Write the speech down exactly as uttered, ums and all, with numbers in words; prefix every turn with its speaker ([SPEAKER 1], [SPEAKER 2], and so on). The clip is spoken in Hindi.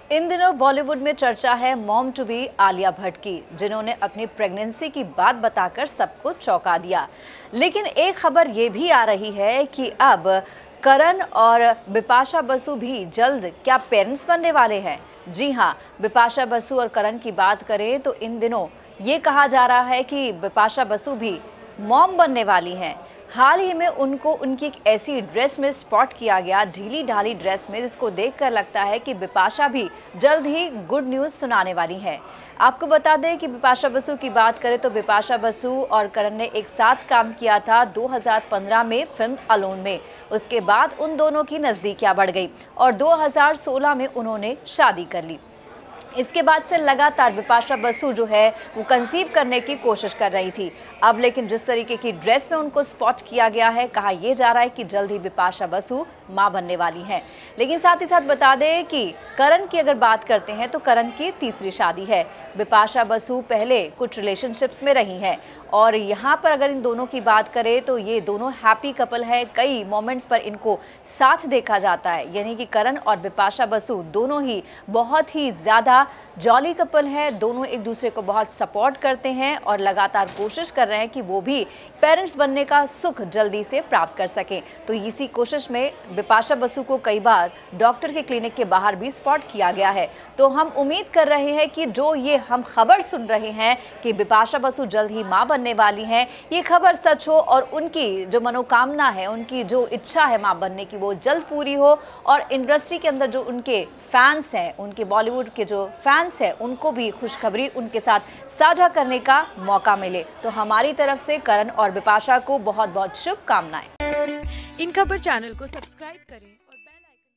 [SPEAKER 1] इन दिनों बॉलीवुड में चर्चा है mom to be Alia Bhatt की, जिन्होंने अपनी प्रेगनेंसी की बात बताकर सबको चौंका दिया। लेकिन एक खबर ये भी आ रही है कि अब करण और बिपाशा बसु भी जल्द क्या पेरेंट्स बनने वाले हैं। जी हाँ, बिपाशा बसु और करण की बात करें तो इन दिनों ये कहा जा रहा है कि बिपाशा बसु भी मॉम बनने वाली हैं। हाल ही में उनको उनकी एक ऐसी ड्रेस में स्पॉट किया गया, ढीली ढाली ड्रेस में, जिसको देखकर लगता है कि बिपाशा भी जल्द ही गुड न्यूज़ सुनाने वाली हैं। आपको बता दें कि बिपाशा बसु की बात करें तो बिपाशा बसु और करण ने एक साथ काम किया था दो हज़ार पंद्रह में फिल्म अलोन में। उसके बाद उन दोनों की नज़दीकियां बढ़ गई और दो हज़ार सोलह में उन्होंने शादी कर ली। इसके बाद से लगातार बिपाशा बसु जो है वो कंसीव करने की कोशिश कर रही थी। अब लेकिन जिस तरीके की ड्रेस में उनको स्पॉट किया गया है, कहा यह जा रहा है कि जल्द ही बिपाशा बसु मां बनने वाली हैं। लेकिन साथ ही साथ बता दें कि करण की अगर बात करते हैं तो करण की तीसरी शादी है। बिपाशा बसु पहले कुछ रिलेशनशिप्स में रही हैं और यहाँ पर अगर इन दोनों की बात करें तो ये दोनों हैप्पी कपल है। कई मोमेंट्स पर इनको साथ देखा जाता है, यानी कि करण और बिपाशा बसु दोनों ही बहुत ही ज़्यादा जॉली कपल है। दोनों एक दूसरे को बहुत सपोर्ट करते हैं और लगातार कोशिश कर रहे हैं कि वो भी पेरेंट्स बनने का सुख जल्दी से प्राप्त कर सकें। तो इसी कोशिश में बिपाशा बसु को कई बार डॉक्टर के क्लिनिक के बाहर भी स्पॉट किया गया है। तो हम उम्मीद कर रहे हैं कि जो ये हम खबर सुन रहे हैं कि बिपाशा बसु जल्द ही मां बनने वाली हैं, ये खबर सच हो और उनकी जो मनोकामना है, उनकी जो इच्छा है मां बनने की, वो जल्द पूरी हो और इंडस्ट्री के अंदर जो उनके फैंस हैं, उनके बॉलीवुड के जो फैंस हैं, उनको भी खुशखबरी उनके साथ साझा करने का मौका मिले। तो हमारी तरफ से करण और बिपाशा को बहुत बहुत शुभकामनाएं।
[SPEAKER 2] इन खबर चैनल को सब्सक्राइब करें और बेल आइकन